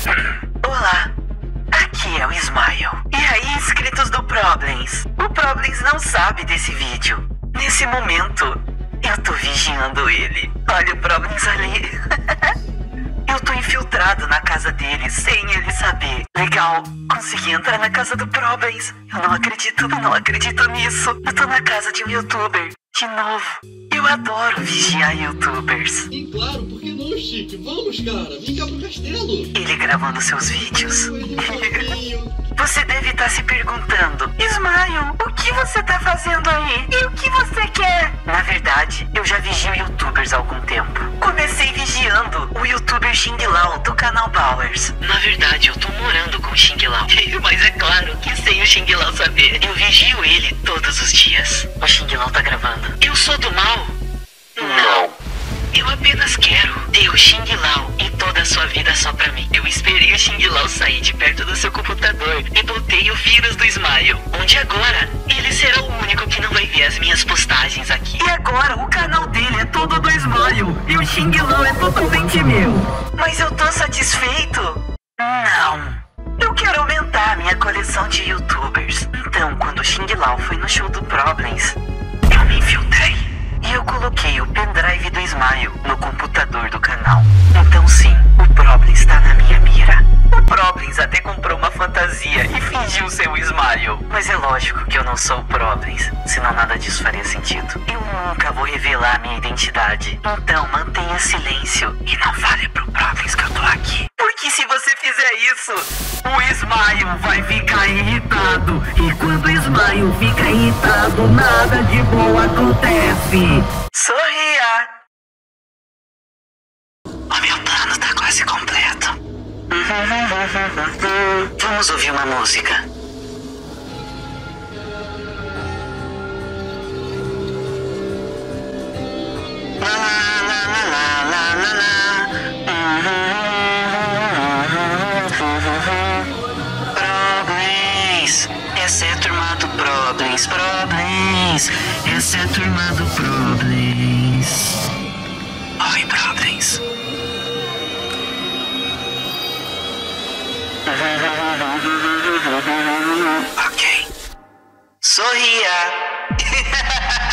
Olá, aqui é o Smile. E aí, inscritos do Problems? O Problems não sabe desse vídeo. Nesse momento, eu tô vigiando ele. Olha o Problems ali. Eu tô infiltrado na casa dele sem ele saber. Legal, consegui entrar na casa do Problems. Eu não acredito nisso. Eu tô na casa de um youtuber. De novo. Eu adoro vigiar youtubers. Sim, claro, por que não, Chique? Vamos, cara, vem cá pro castelo. Ele gravando seus vídeos. Fofinho. Você deve estar se perguntando: Smile, o que você tá fazendo aí? E o que você quer? Na verdade, eu já vigio youtubers há algum tempo. Comecei vigiando o youtuber Xing Lao do canal Bowers. Na verdade, eu tô morando com o Xing Lao. Mas é claro que sem o Xing Lao saber, eu vigio ele todos os dias. O Xing Lao tá gravando. Eu sou do mal? Não. Eu apenas quero ter o Xing Lao e toda a sua vida só pra mim. Eu esperei o Xing Lao sair de perto do seu computador e botei o vírus do Smile, onde agora ele será o único que não vai ver as minhas postagens aqui. E agora o canal dele é todo do Smile e o Xing Lao é totalmente meu. Mas eu tô satisfeito? Não. Eu quero aumentar a minha coleção de youtubers. Então, quando o Xing Lao foi no show do Problems, eu me infiltrei. E eu coloquei o pendrive do Smile no computador do canal. Então sim, o Problems está na minha mira. O Problems até comprou uma fantasia e fingiu ser o Smile. Mas é lógico que eu não sou o Problems, senão nada disso faria sentido. Eu nunca vou revelar minha identidade. Então mantenha silêncio e não fale pro Problems que eu tô aqui. Porque se você fizer isso, o Smile vai ficar irritado. E quando o Smile fica irritado, nada de bom acontece. Sorria! O meu plano tá quase completo. Vamos ouvir uma música. Problems, essa é a turma do Problems. Problems, essa é a turma do Problems. Oi, Problems. Ok. Sorria.